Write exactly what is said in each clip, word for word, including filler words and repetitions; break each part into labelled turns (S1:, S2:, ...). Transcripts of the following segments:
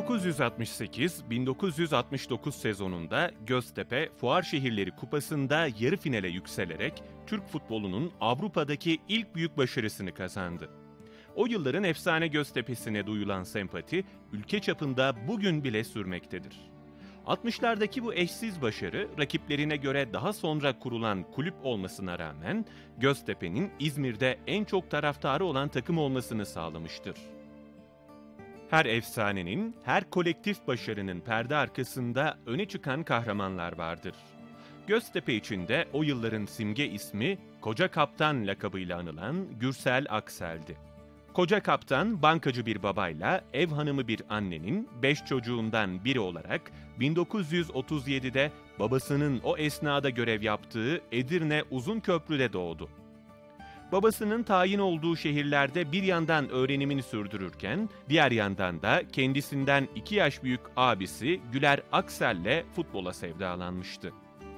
S1: bin dokuz yüz altmış sekiz bin dokuz yüz altmış dokuz sezonunda Göztepe, Fuarşehirleri Kupası'nda yarı finale yükselerek Türk futbolunun Avrupa'daki ilk büyük başarısını kazandı. O yılların efsane Göztepe'sine duyulan sempati, ülke çapında bugün bile sürmektedir. altmışlardaki bu eşsiz başarı, rakiplerine göre daha sonra kurulan kulüp olmasına rağmen, Göztepe'nin İzmir'de en çok taraftarı olan takım olmasını sağlamıştır. Her efsanenin, her kolektif başarının perde arkasında öne çıkan kahramanlar vardır. Göztepe için de o yılların simge ismi, Koca Kaptan lakabıyla anılan Gürsel Aksel'di. Koca Kaptan, bankacı bir babayla ev hanımı bir annenin beş çocuğundan biri olarak bin dokuz yüz otuz yedide babasının o esnada görev yaptığı Edirne Uzunköprü'de doğdu. Babasının tayin olduğu şehirlerde bir yandan öğrenimini sürdürürken, diğer yandan da kendisinden iki yaş büyük abisi Güler Aksel'le futbola sevdalanmıştı.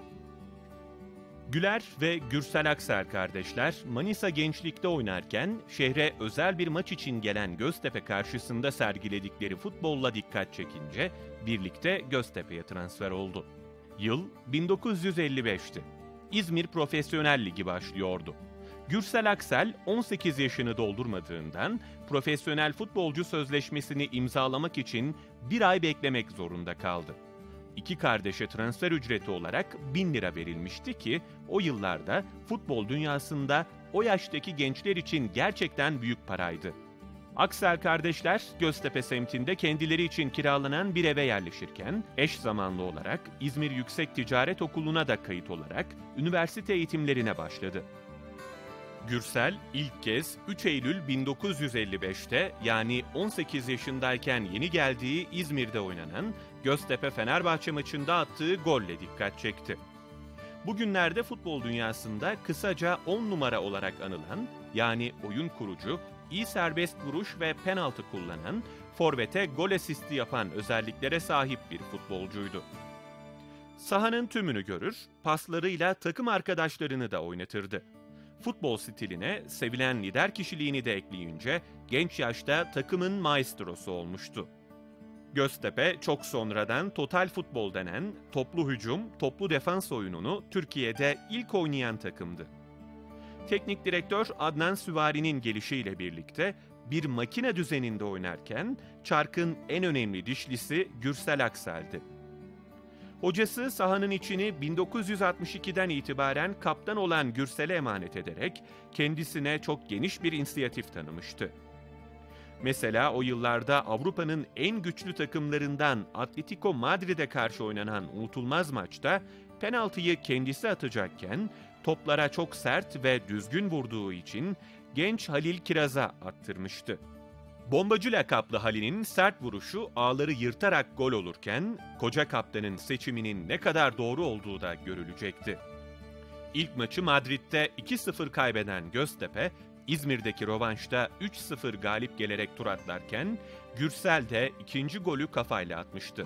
S1: Güler ve Gürsel Aksel kardeşler Manisa Gençlik'te oynarken şehre özel bir maç için gelen Göztepe karşısında sergiledikleri futbolla dikkat çekince birlikte Göztepe'ye transfer oldu. Yıl bin dokuz yüz elli beşti. İzmir Profesyonel Ligi başlıyordu. Gürsel Aksel on sekiz yaşını doldurmadığından profesyonel futbolcu sözleşmesini imzalamak için bir ay beklemek zorunda kaldı. İki kardeşe transfer ücreti olarak bin lira verilmişti ki o yıllarda futbol dünyasında o yaştaki gençler için gerçekten büyük paraydı. Aksel kardeşler Göztepe semtinde kendileri için kiralanan bir eve yerleşirken eş zamanlı olarak İzmir Yüksek Ticaret Okulu'na da kayıt olarak üniversite eğitimlerine başladı. Gürsel ilk kez üç Eylül bin dokuz yüz elli beşte yani on sekiz yaşındayken yeni geldiği İzmir'de oynanan Göztepe-Fenerbahçe maçında attığı golle dikkat çekti. Bugünlerde futbol dünyasında kısaca on numara olarak anılan, yani oyun kurucu, iyi serbest vuruş ve penaltı kullanan, forvete gol asisti yapan özelliklere sahip bir futbolcuydu. Sahanın tümünü görür, paslarıyla takım arkadaşlarını da oynatırdı. Futbol stiline sevilen lider kişiliğini de ekleyince genç yaşta takımın maestrosu olmuştu. Göztepe çok sonradan total futbol denen toplu hücum, toplu defans oyununu Türkiye'de ilk oynayan takımdı. Teknik direktör Adnan Süvari'nin gelişiyle birlikte bir makine düzeninde oynarken çarkın en önemli dişlisi Gürsel Aksel'di. Hocası sahanın içini bin dokuz yüz altmış ikiden itibaren kaptan olan Gürsel'e emanet ederek kendisine çok geniş bir inisiyatif tanımıştı. Mesela o yıllarda Avrupa'nın en güçlü takımlarından Atletico Madrid'e karşı oynanan unutulmaz maçta penaltıyı kendisi atacakken toplara çok sert ve düzgün vurduğu için genç Halil Kiraz'a attırmıştı. Bombacı lakaplı Halil'in sert vuruşu ağları yırtarak gol olurken, Koca Kaptan'ın seçiminin ne kadar doğru olduğu da görülecekti. İlk maçı Madrid'de iki sıfır kaybeden Göztepe, İzmir'deki rövanşta üç sıfır galip gelerek tur atlarken, Gürsel de ikinci golü kafayla atmıştı.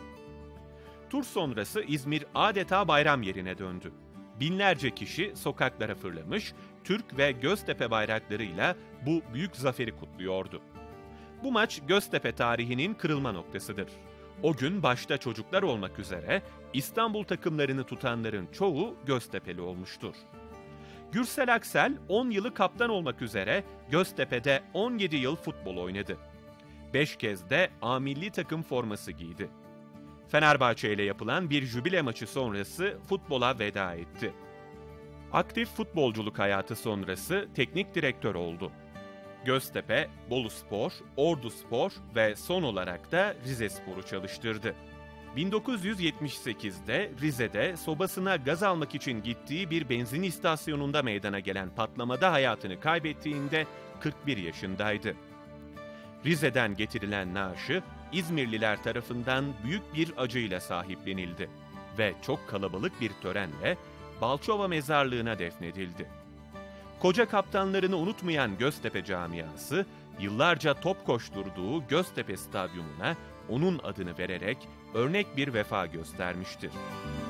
S1: Tur sonrası İzmir adeta bayram yerine döndü. Binlerce kişi sokaklara fırlamış, Türk ve Göztepe bayraklarıyla bu büyük zaferi kutluyordu. Bu maç Göztepe tarihinin kırılma noktasıdır. O gün başta çocuklar olmak üzere İstanbul takımlarını tutanların çoğu Göztepe'li olmuştur. Gürsel Aksel on yılı kaptan olmak üzere Göztepe'de on yedi yıl futbol oynadı. beş kez de A milli takım forması giydi. Fenerbahçe ile yapılan bir jübile maçı sonrası futbola veda etti. Aktif futbolculuk hayatı sonrası teknik direktör oldu. Göztepe, Boluspor, Orduspor ve son olarak da Rizespor'u çalıştırdı. bin dokuz yüz yetmiş sekizde Rize'de sobasına gaz almak için gittiği bir benzin istasyonunda meydana gelen patlamada hayatını kaybettiğinde kırk bir yaşındaydı. Rize'den getirilen naaşı İzmirliler tarafından büyük bir acıyla sahiplenildi ve çok kalabalık bir törenle Balçova mezarlığına defnedildi. Koca kaptanlarını unutmayan Göztepe camiası, yıllarca top koşturduğu Göztepe Stadyumuna onun adını vererek örnek bir vefa göstermiştir.